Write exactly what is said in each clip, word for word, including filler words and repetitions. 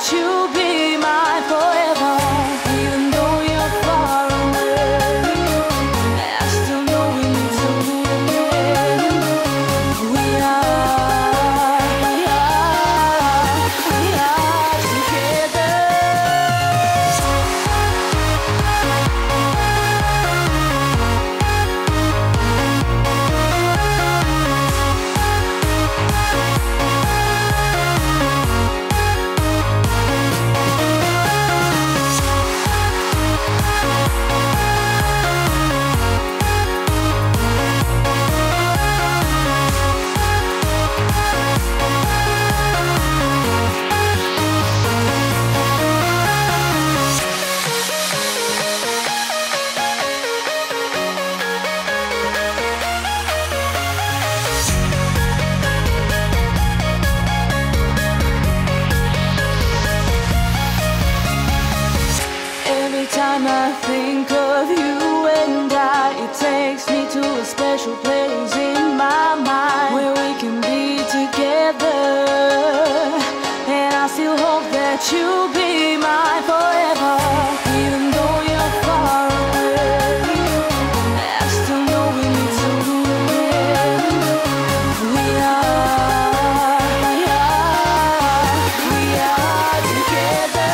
that you'll be mine forever. Even though you're far away, I still know we need to meet again. We are, we are, we are together. Every time I think of you and I, it takes me to a special place in my mind where we can be together. And I still hope that you'll be mine forever. Even though you're far away, I still know we need to meet again. We are, we are, we are together.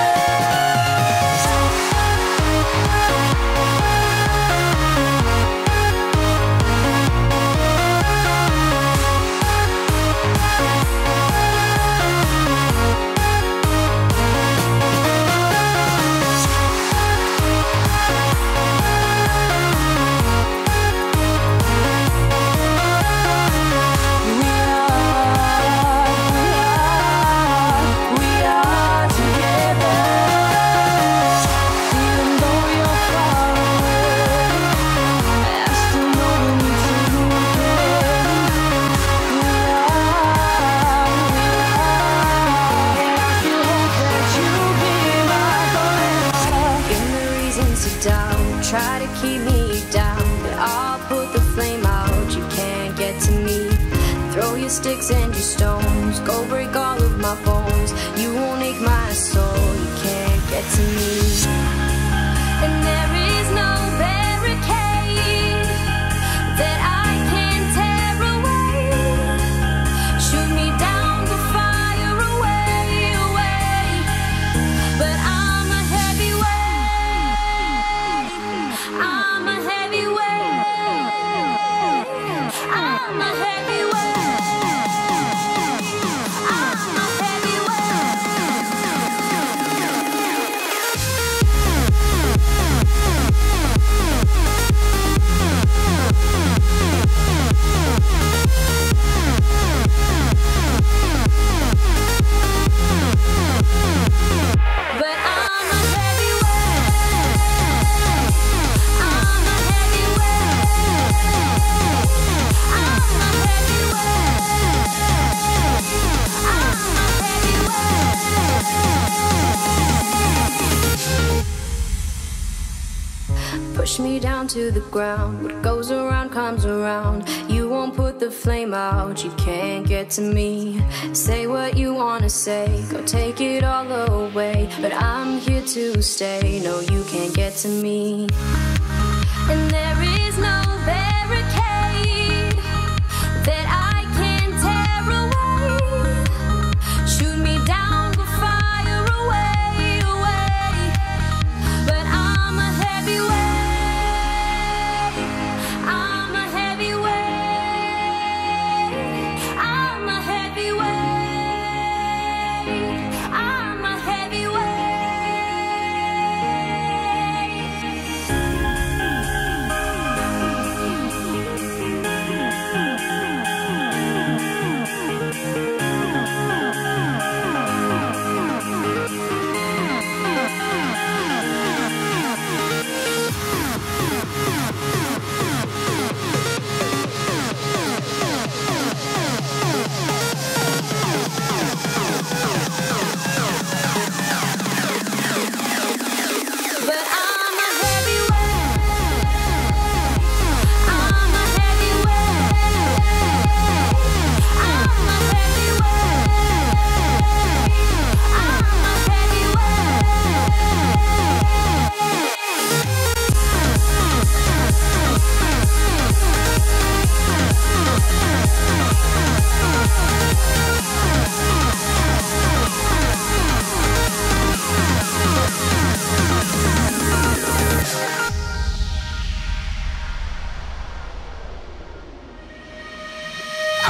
Try to keep me down, but I'll put the flame out. You can't get to me. Throw your sticks and your stones, go break all of my bones. You won't ache my soul. You can't get to me. And there is no barricade that I can tear away. Shoot me down with fire away, away. But I'm a heavyweight. I'm a heavyweight. I'm a heavyweight. I'm a Push me down to the ground. What goes around comes around. You won't put the flame out. You can't get to me. Say what you wanna say, go take it all away. But I'm here to stay. No, you can't get to me. And there is no barricade that I can tear away. Shoot me down with fire away, away. But I'm a heavyweight. I'm a heavyweight. I'm a heavyweight. I'm a heavyweight.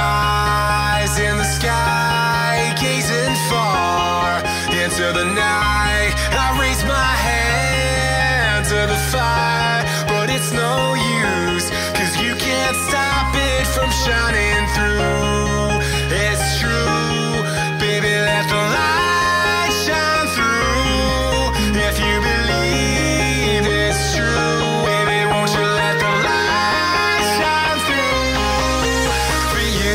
Eyes in the sky, gazing far into the night. I raise my hand to the fire, but it's no use, 'cause you can't stop it from shining through. It's true, baby, let the light shine through. If you believe it's true, baby, won't you let the light shine through for you.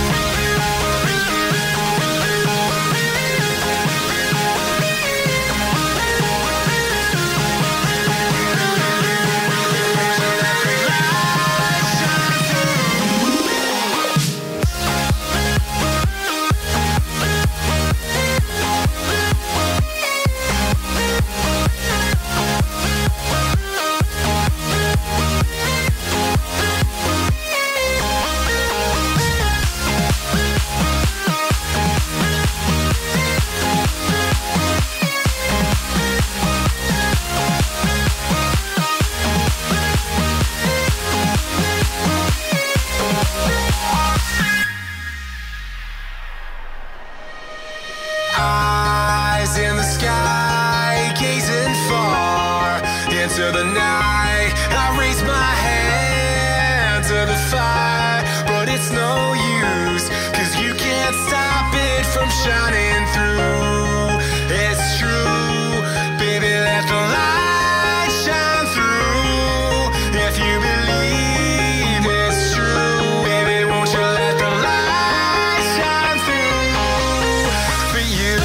Eyes in the sky, gazing far into the night. I raise my hand to the fire, but it's no use, 'cause you can't stop it from shining through. It's true, baby, let the light shine through. If you believe it's true, baby, won't you let the light shine through for you.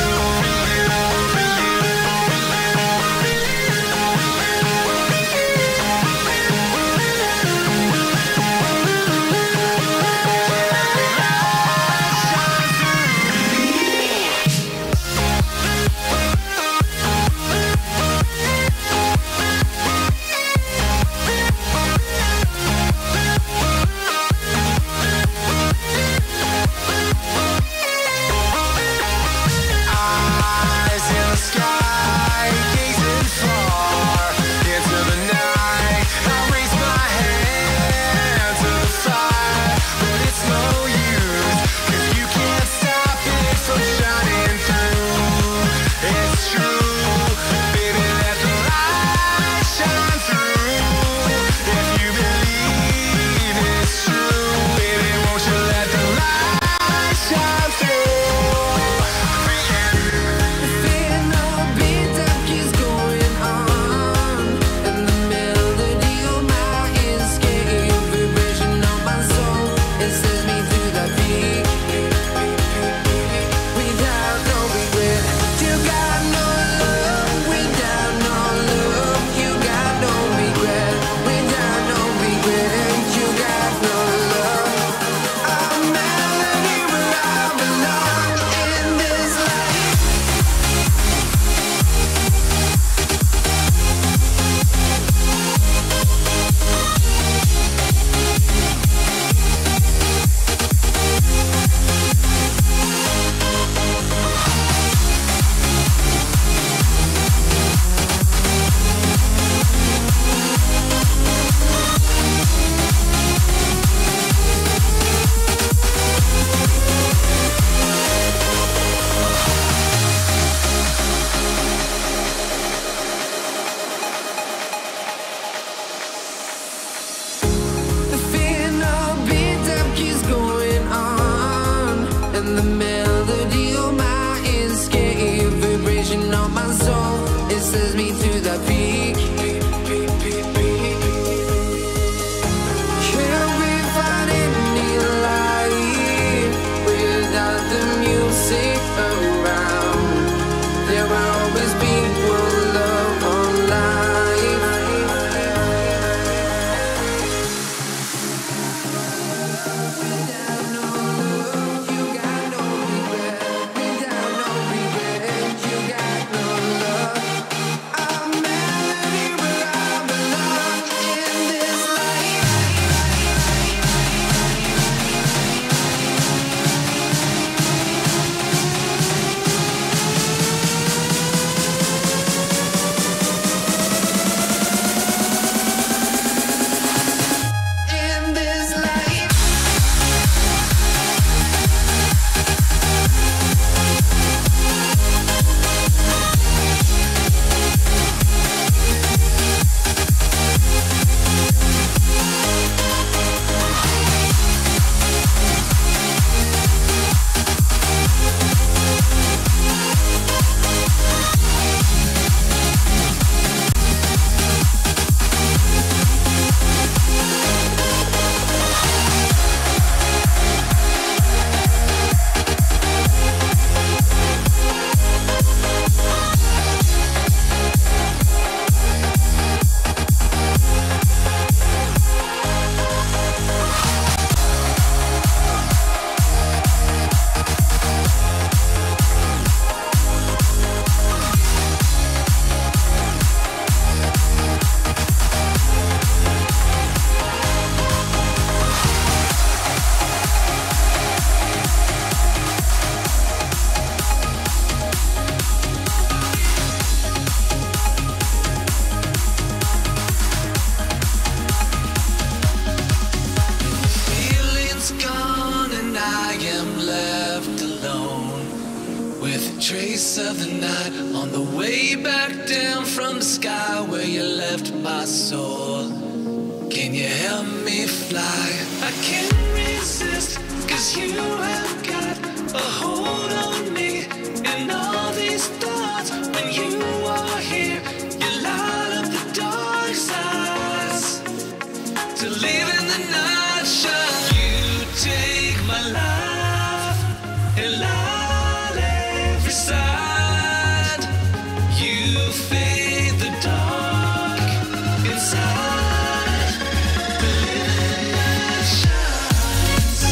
I am left alone with a trace of the night on the way back down from the sky where you left my soul. Can you help me fly? I can't resist, cause you have got a hold on me. And all these thoughts, when you are here, you light up the dark sides to live in the night shine. You take my life and light every side. You fade the dark inside. The living night shines.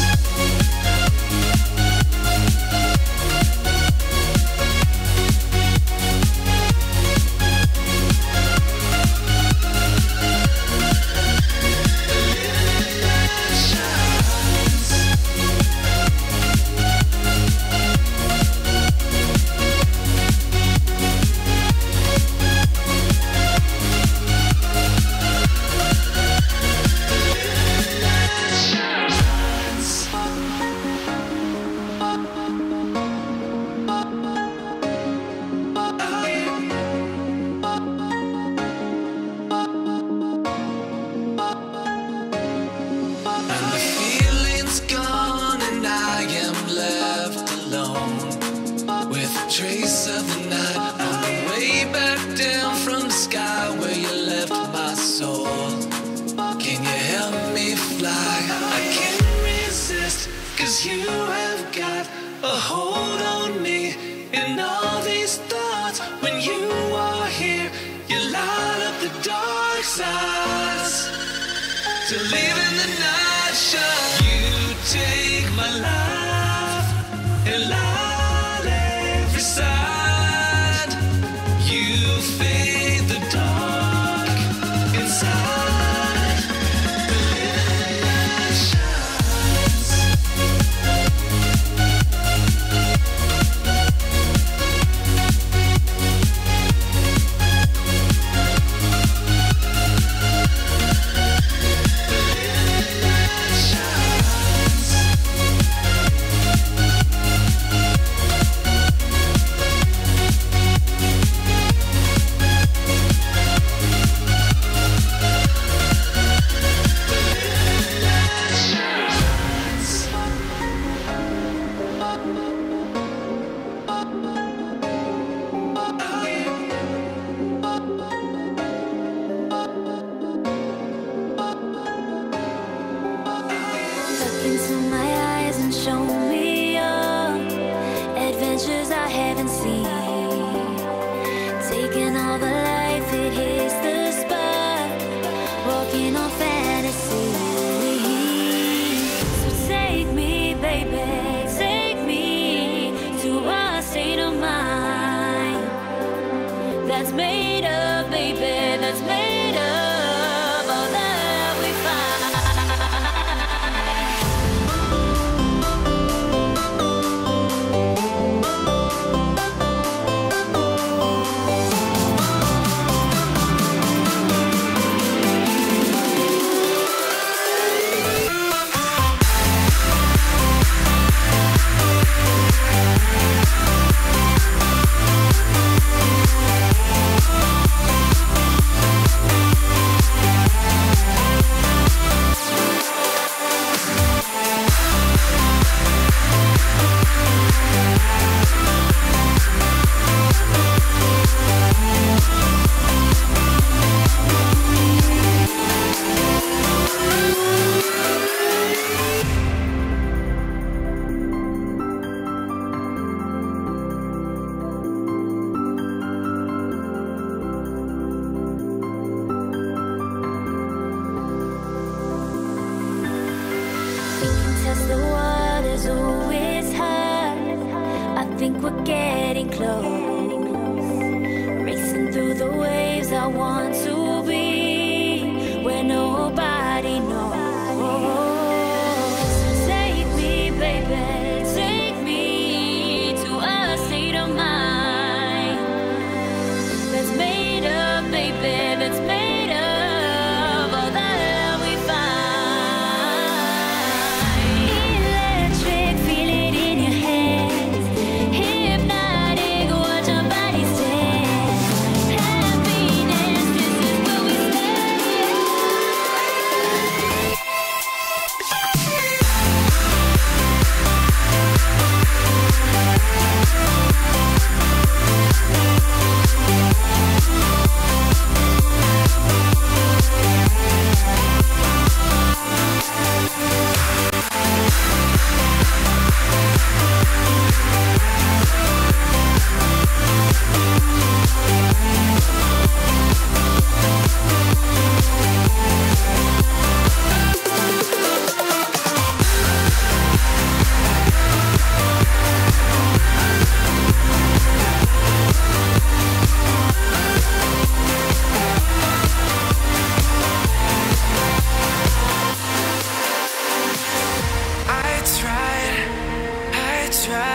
Trace of the night on the way back down from the sky where you left my soul. Can you help me fly? I can't resist, cause you have got a hold on me. And all these thoughts, when you are here, you light up the dark sides to live in the night shine. You take my life and light every side. You fade the dark inside. The living night shines. Look into my eyes and show me your adventures I haven't seen. Taking all the life, it hits the spot. Walking on fantasy. So take me, baby, take me to a state of mind that's made of, baby, that's made of all that we find. Test the waters, oh, it's hard. I think we're getting close. Racing through the waves, I want to be where nobody knows. Take me, baby, take me to a state of mind that's made of, baby, that's made of all that we find. Electric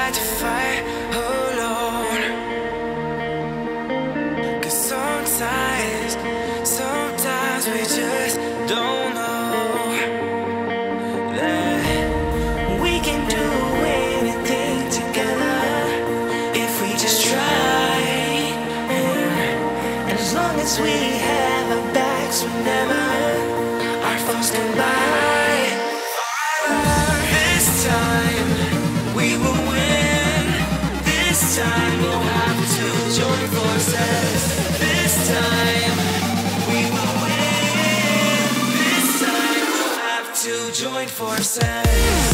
like to fight alone. Cause sometimes, sometimes we just don't know that we can do anything together if we just try. And as long as we have our backs whenever our foes come by, this time we will win. This time we'll have to join forces. This time we will win. This time we'll have to join forces.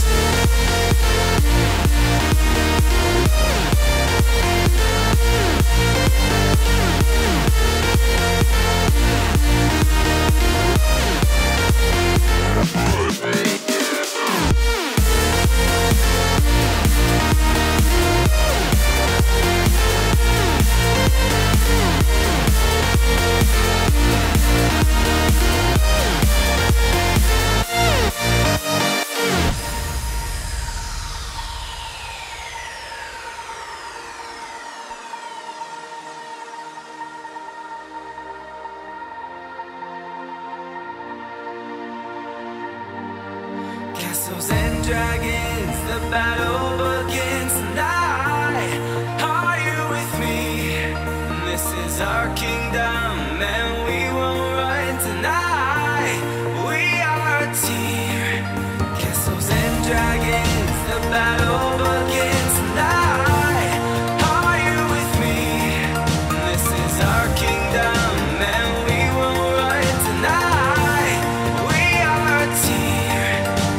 Castles and dragons, the battle begins tonight. Are you with me? This is our kingdom and we won't run tonight. We are a team. Castles and dragons, the battle begins tonight. Are you with me? This is our kingdom and we won't run tonight. We are a team.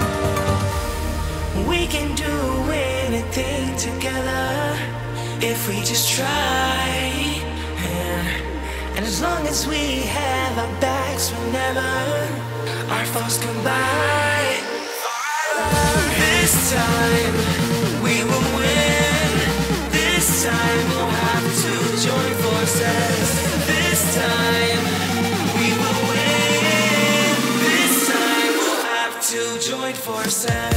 We can do anything together if we just try. And, and as long as we have our backs whenever our foes come by, this time we will win. This time we'll have to join forces. This time we will win. This time we'll have to join forces.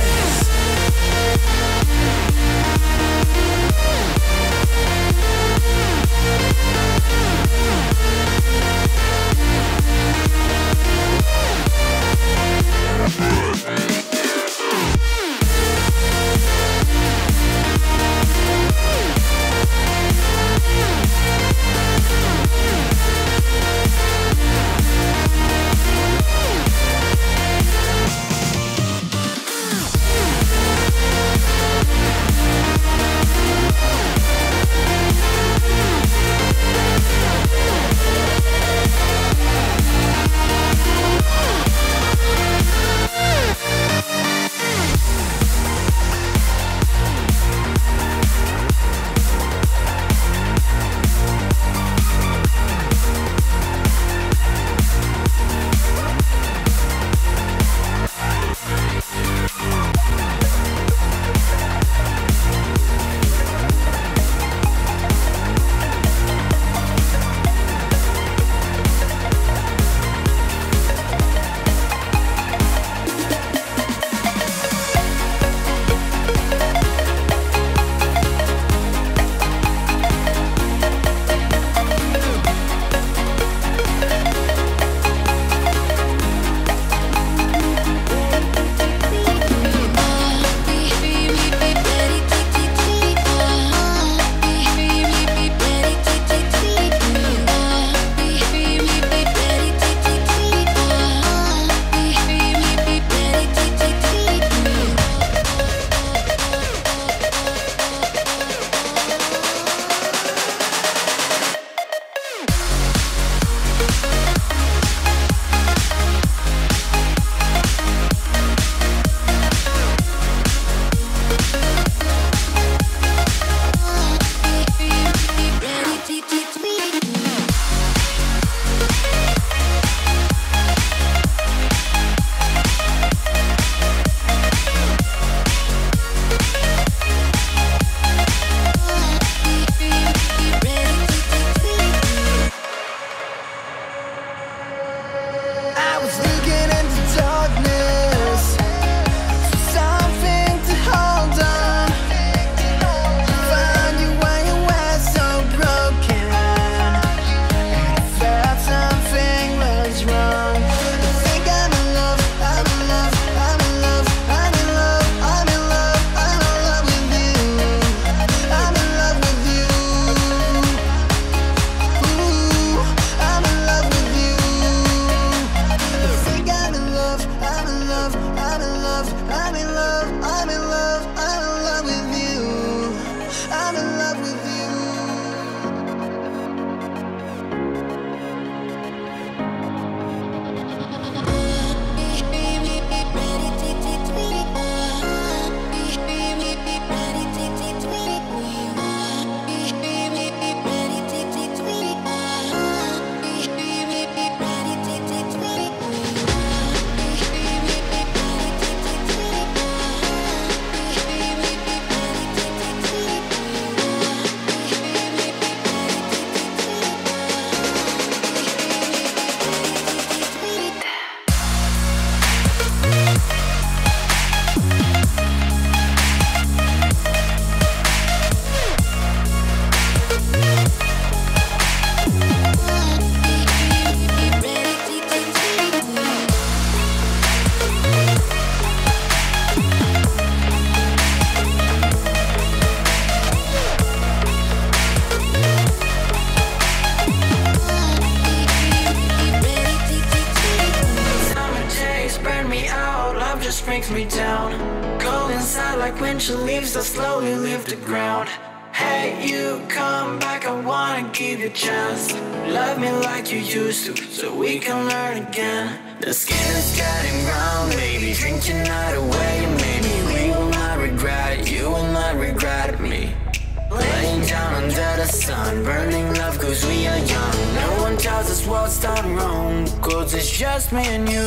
bunch of leaves that slowly leave the ground. Hey, you come back, I wanna give you a chance. Love me like you used to, so we can learn again. The skin is getting brown, baby, drink your night away. Maybe we will not regret it, you will not regret me. Laying down under the sun, burning love cause we are young. No one tells us what's done wrong, cause it's just me and you.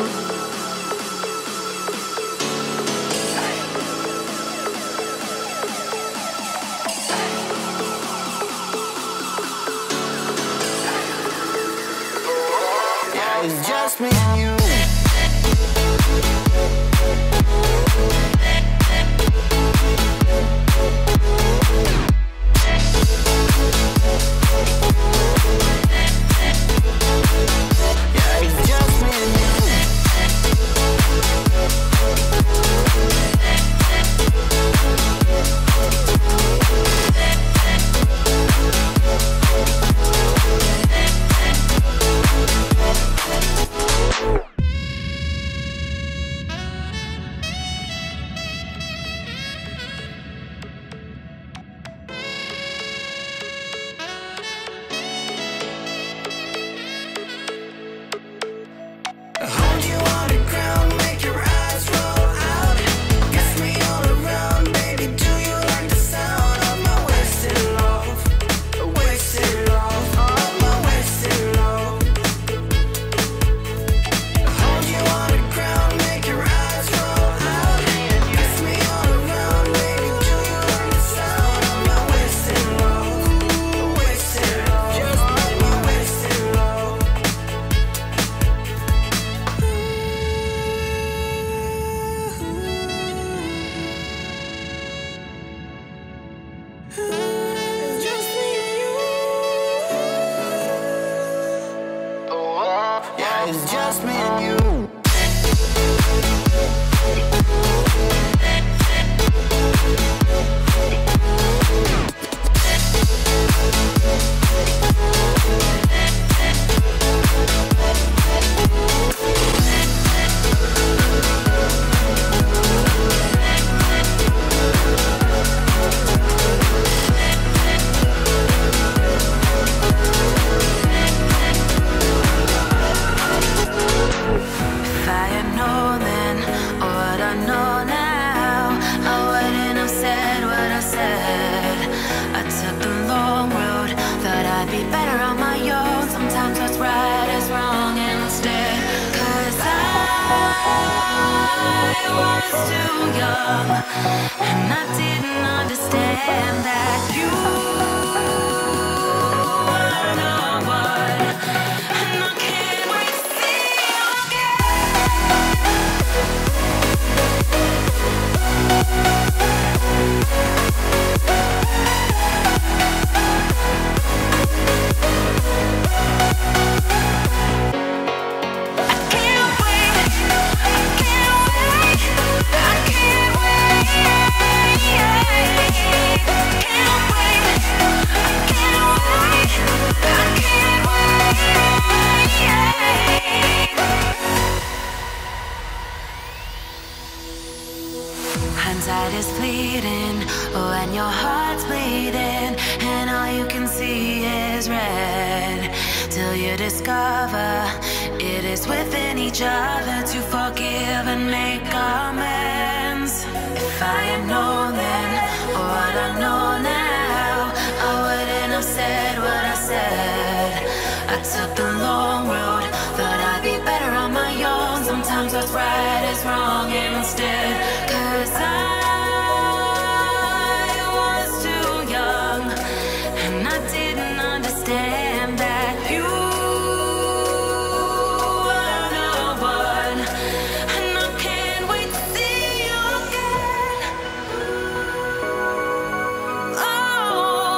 It's just me and you. Yeah, it's just me and you. Hold you on the ground, make your eyes roll out. Kiss me all around, baby, do you like the sound of my wasted love? Wasted love, of my wasted love. Hold you on the ground, make your eyes roll out. Kiss me all around, baby, do you like the sound of my wasted love? Wasted love, just like my wasted love. It's just me and you. Yeah, it's just me and you. If I had known then what I know now, I wouldn't have said what I said. I took the long road, thought I'd be better on my own. Sometimes what's right is wrong instead. Cause I was too young, and I didn't understand that you were the one. And I can't wait to see you hindsight is fleeting when your heart's bleeding and all you can see is red, till you discover it is within each other to forgive and make amends. If I had known then what I know now, I wouldn't have said what I said. I took the long road, thought I'd be better on my own. Sometimes what's right is wrong instead. Cause I was too young, and I didn't understand that you were the one. And I can't wait to see you again. Oh,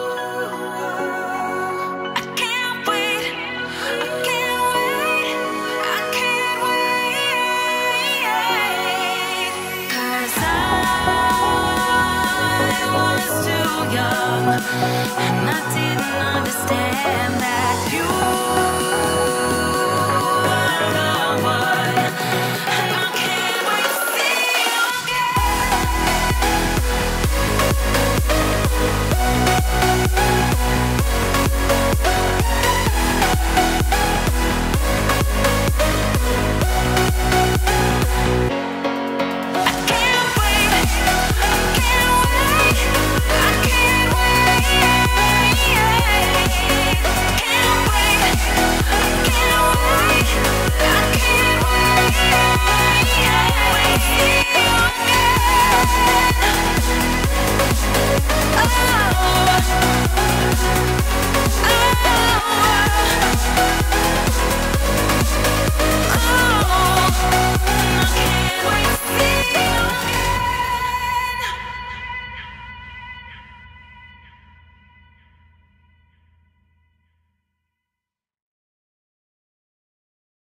I can't wait, I can't wait, I can't wait. Cause I was too young, and I didn't understand that you